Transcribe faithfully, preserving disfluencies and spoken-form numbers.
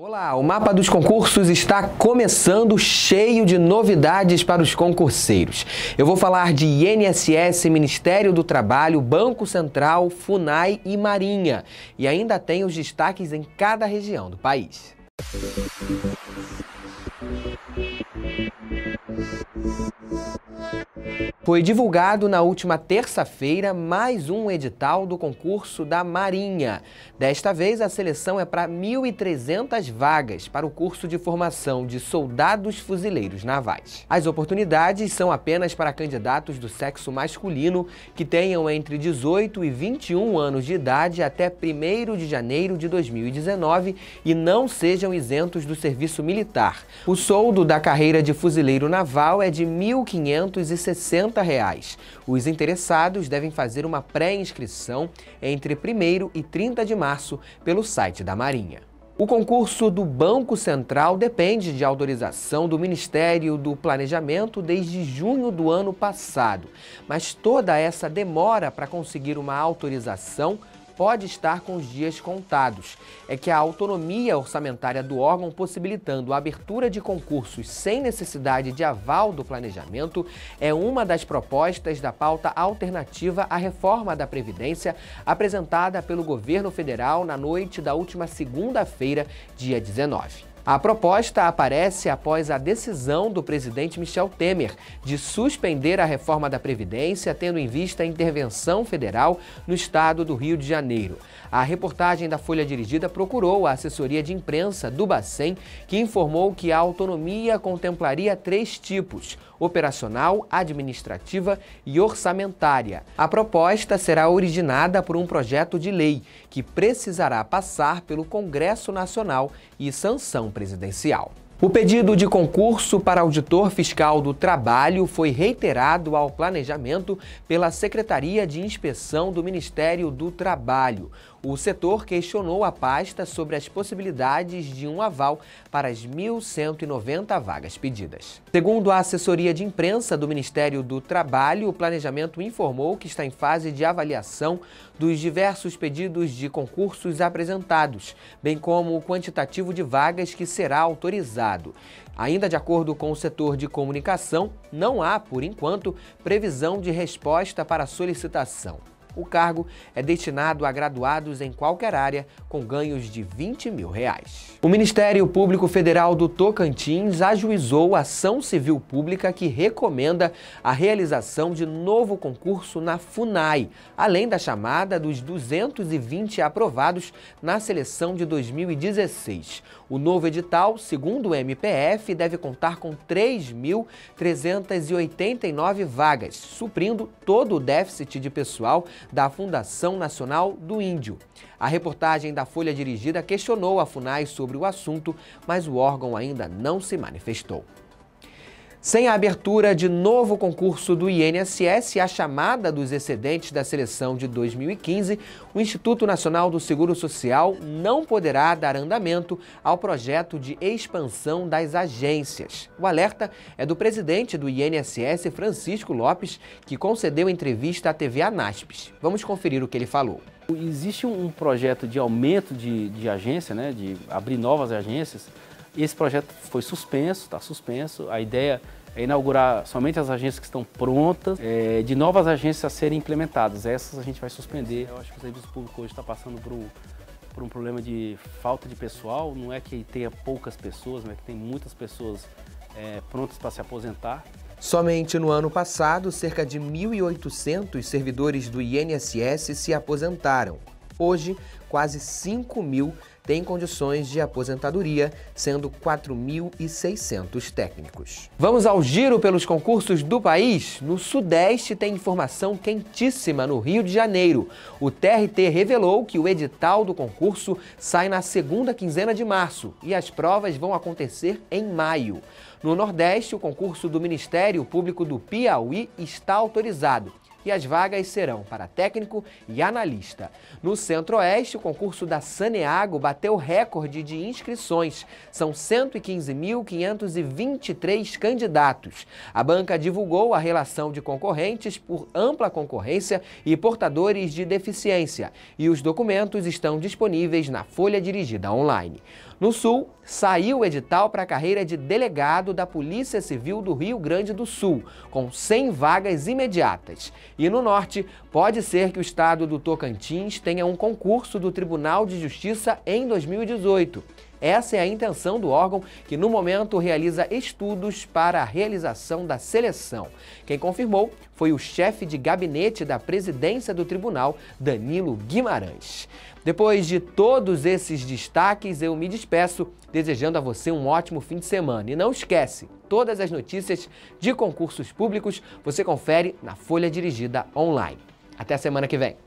Olá, o Mapa dos Concursos está começando cheio de novidades para os concurseiros. Eu vou falar de I N S S, Ministério do Trabalho, Banco Central, FUNAI e Marinha. E ainda tem os destaques em cada região do país. Foi divulgado na última terça-feira mais um edital do concurso da Marinha. Desta vez, a seleção é para mil e trezentas vagas para o curso de formação de soldados fuzileiros navais. As oportunidades são apenas para candidatos do sexo masculino que tenham entre dezoito e vinte e um anos de idade até primeiro de janeiro de dois mil e dezenove e não sejam isentos do serviço militar. O soldo da carreira de fuzileiro naval é de mil quinhentos e sessenta reais. Os interessados devem fazer uma pré-inscrição entre primeiro e trinta de março pelo site da Marinha. O concurso do Banco Central depende de autorização do Ministério do Planejamento desde junho do ano passado, mas toda essa demora para conseguir uma autorização pode estar com os dias contados. É que a autonomia orçamentária do órgão, possibilitando a abertura de concursos sem necessidade de aval do planejamento, é uma das propostas da pauta alternativa à reforma da Previdência apresentada pelo governo federal na noite da última segunda-feira, dia dezenove. A proposta aparece após a decisão do presidente Michel Temer de suspender a reforma da Previdência, tendo em vista a intervenção federal no estado do Rio de Janeiro. A reportagem da Folha Dirigida procurou a assessoria de imprensa do Bacen, que informou que a autonomia contemplaria três tipos: operacional, administrativa e orçamentária. A proposta será originada por um projeto de lei que precisará passar pelo Congresso Nacional e sanção presidencial. O pedido de concurso para auditor fiscal do trabalho foi reiterado ao planejamento pela Secretaria de Inspeção do Ministério do Trabalho. O setor questionou a pasta sobre as possibilidades de um aval para as mil cento e noventa vagas pedidas. Segundo a assessoria de imprensa do Ministério do Trabalho, o planejamento informou que está em fase de avaliação dos diversos pedidos de concursos apresentados, bem como o quantitativo de vagas que será autorizado. Ainda de acordo com o setor de comunicação, não há, por enquanto, previsão de resposta para a solicitação. O cargo é destinado a graduados em qualquer área com ganhos de vinte mil reais. O Ministério Público Federal do Tocantins ajuizou a ação civil pública que recomenda a realização de novo concurso na FUNAI, além da chamada dos duzentos e vinte aprovados na seleção de dois mil e dezesseis. O novo edital, segundo o M P F, deve contar com três mil trezentas e oitenta e nove vagas, suprindo todo o déficit de pessoal da Fundação Nacional do Índio. A reportagem da Folha Dirigida questionou a FUNAI sobre o assunto, mas o órgão ainda não se manifestou. Sem a abertura de novo concurso do I N S S e a chamada dos excedentes da seleção de dois mil e quinze, o Instituto Nacional do Seguro Social não poderá dar andamento ao projeto de expansão das agências. O alerta é do presidente do I N S S, Francisco Lopes, que concedeu entrevista à T V Anaspes. Vamos conferir o que ele falou. Existe um projeto de aumento de, de agência, né, de abrir novas agências. Esse projeto foi suspenso, está suspenso. A ideia é inaugurar somente as agências que estão prontas, é, de novas agências a serem implementadas. Essas a gente vai suspender. Eu acho que o serviço público hoje está passando por um, por um problema de falta de pessoal. Não é que tenha poucas pessoas, mas é que tem muitas pessoas é, prontas para se aposentar. Somente no ano passado, cerca de mil e oitocentos servidores do I N S S se aposentaram. Hoje, quase cinco mil têm condições de aposentadoria, sendo quatro mil e seiscentos técnicos. Vamos ao giro pelos concursos do país? No Sudeste tem informação quentíssima no Rio de Janeiro. O T R T revelou que o edital do concurso sai na segunda quinzena de março e as provas vão acontecer em maio. No Nordeste, o concurso do Ministério Público do Piauí está autorizado e as vagas serão para técnico e analista. No Centro-Oeste, o concurso da Saneago bateu recorde de inscrições. São cento e quinze mil quinhentos e vinte e três candidatos. A banca divulgou a relação de concorrentes por ampla concorrência e portadores de deficiência, e os documentos estão disponíveis na Folha Dirigida online. No Sul, saiu o edital para a carreira de delegado da Polícia Civil do Rio Grande do Sul, com cem vagas imediatas. E no Norte, pode ser que o estado do Tocantins tenha um concurso do Tribunal de Justiça em dois mil e dezoito. Essa é a intenção do órgão, que no momento realiza estudos para a realização da seleção. Quem confirmou foi o chefe de gabinete da presidência do tribunal, Danilo Guimarães. Depois de todos esses destaques, eu me despeço, desejando a você um ótimo fim de semana. E não esquece, todas as notícias de concursos públicos você confere na Folha Dirigida Online. Até a semana que vem.